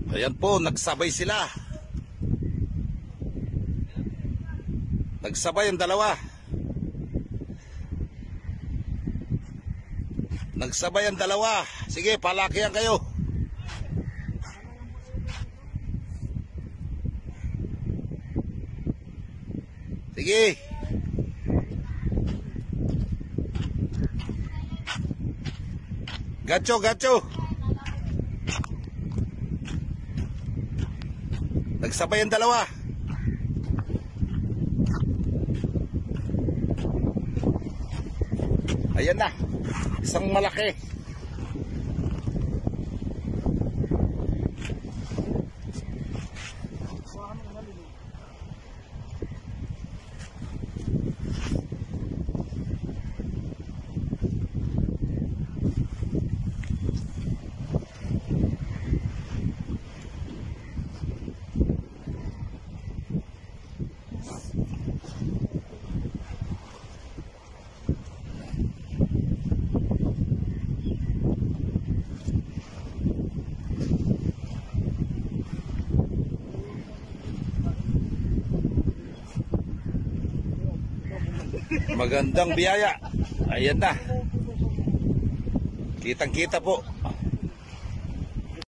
Ayan po, nagsabay sila. Nagsabay ang dalawa. Nagsabay ang dalawa. Sige, palakihan kayo. Sige. Gacho, gacho. Nagsabay ang dalawa. Ayan na. Isang malaki. Magandang biyaya. Ayan na. Kitang-kita po.